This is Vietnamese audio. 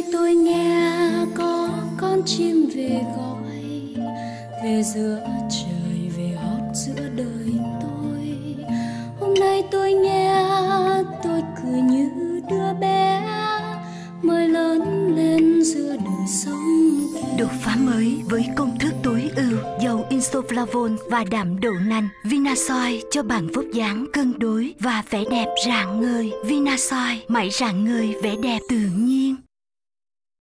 tôi nghe có con chim về gọi, về giữa trời, về hót giữa đời tôi. Hôm nay tôi nghe tôi cười như đứa bé mới lớn lên giữa đời sống. Đột phá mới với công thức tối ưu dầu Isoflavone và đạm đậu nành. Vinasoy cho bạn vóc dáng cân đối và vẻ đẹp rạng ngời. Vinasoy, mãi rạng ngời vẻ đẹp tự nhiên.